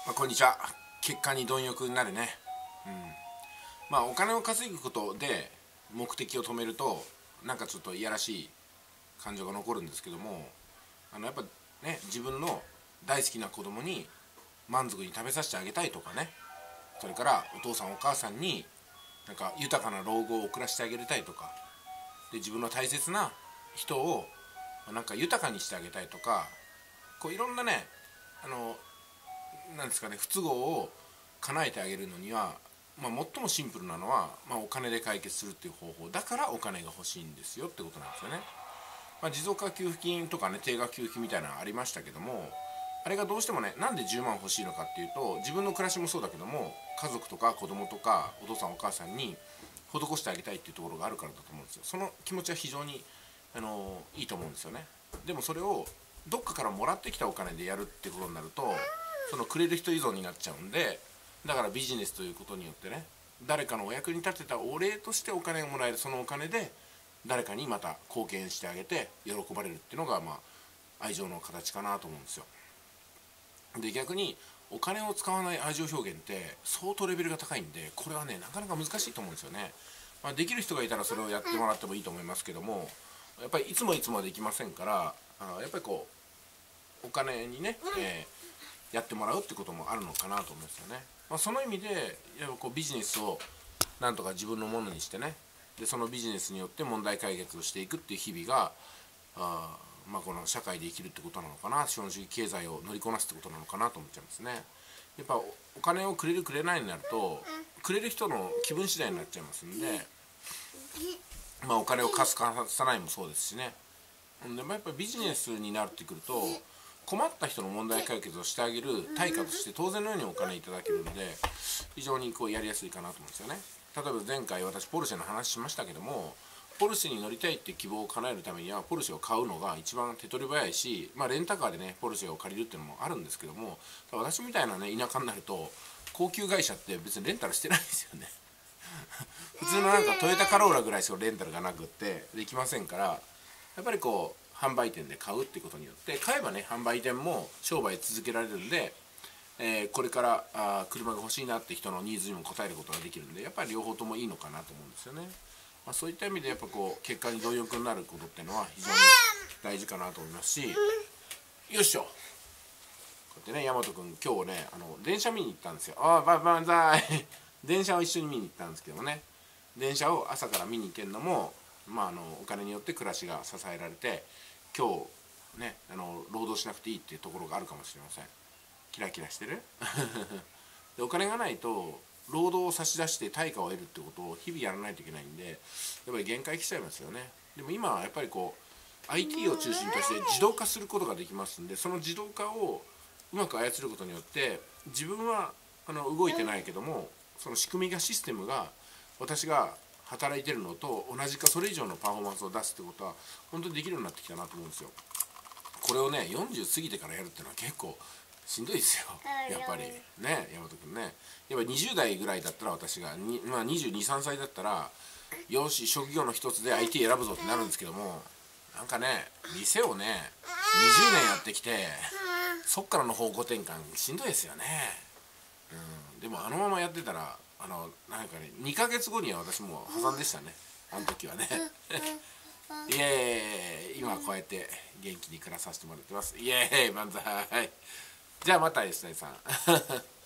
こんにちは。結果に貪欲になるね。お金を稼ぐことで目的を止めるとなんかちょっといやらしい感情が残るんですけども、やっぱね、自分の大好きな子供に満足に食べさせてあげたいとかね、それからお父さんお母さんになんか豊かな老後を送らせてあげたいとかで、自分の大切な人をなんか豊かにしてあげたいとか、こういろんなね、なんですかね、不都合を叶えてあげるのには、最もシンプルなのは、お金で解決するっていう方法だからお金が欲しいんですよってことなんですよね。持続化給付金とかね、定額給付金みたいなのありましたけども、あれがどうしてもね、なんで10万欲しいのかっていうと、自分の暮らしもそうだけども、家族とか子供とかお父さんお母さんに施してあげたいっていうところがあるからだと思うんですよ。その気持ちは非常にいいと思うんですよね。でもそれをどっかからもらってきたお金でやるってことになると、そのくれる人依存になっちゃうんで、だからビジネスということによってね、誰かのお役に立てたお礼としてお金をもらえる、そのお金で誰かにまた貢献してあげて喜ばれるっていうのが、愛情の形かなと思うんですよ。で、逆にお金を使わない愛情表現って相当レベルが高いんで、これはね、なかなか難しいと思うんですよね。できる人がいたらそれをやってもらってもいいと思いますけども、やっぱりいつもはできませんから、やっぱりこうお金にね、やってもらうってこともあるのかなと思うんですよね。その意味でやっぱこうビジネスをなんとか自分のものにしてね、でそのビジネスによって問題解決をしていくっていう日々がこの社会で生きるってことなのかな、資本主義経済を乗りこなすってことなのかなと思っちゃいますね。やっぱお金をくれるくれないになると、くれる人の気分次第になっちゃいますんで、お金を貸す貸さないもそうですしね。でもやっぱりビジネスになってくると、困った人の問題解決をしてあげる対価として当然のようにお金いただけるので、非常にこうやりやすいかなと思うんですよね。例えば前回私ポルシェの話しましたけども、ポルシェに乗りたいって希望を叶えるためにはポルシェを買うのが一番手っ取り早いし、レンタカーでねポルシェを借りるっていうのもあるんですけども、私みたいなね田舎になると高級会社って別にレンタルしてないんですよね。普通のなんかトヨタカローラぐらいしかレンタルがなくってできませんから、やっぱりこう販売店で買うってことによって、買えばね販売店も商売続けられるんで、これから車が欲しいなって人のニーズにも応えることができるんで、やっぱり両方ともいいのかなと思うんですよね。そういった意味でやっぱこう結果に貪欲になることっていうのは非常に大事かなと思いますし、よいしょ、こうやってね、大和くん今日ね電車見に行ったんですよ。バンザイ電車を一緒に見に行ったんですけどもね、電車を朝から見に行けるのもお金によって暮らしが支えられて、今日ね労働しなくていいっていうところがあるかもしれません。キラキラしてるで、お金がないと労働を差し出して対価を得るってことを日々やらないといけないんで、やっぱり限界来ちゃいますよね。でも今はやっぱりこう IT を中心として自動化することができますんで、その自動化をうまく操ることによって自分は動いてないけども、その仕組みがシステムが私が働いてるのと同じかそれ以上のパフォーマンスを出すってことは本当にできるようになってきたなと思うんですよ。これをね40過ぎてからやるっていうのは結構しんどいですよ、やっぱりね。大和君ね、やっぱ20代ぐらいだったら、私が22、3歳だったらよし職業の一つで IT 選ぶぞってなるんですけども、なんかね店をね20年やってきてそっからの方向転換しんどいですよね。でもあのままやってたらなんかね2ヶ月後には私もう破産でしたね、あの時はね。イエーイ、今こうやって元気に暮らさせてもらってます。イエーイ万歳。じゃあまた吉谷さん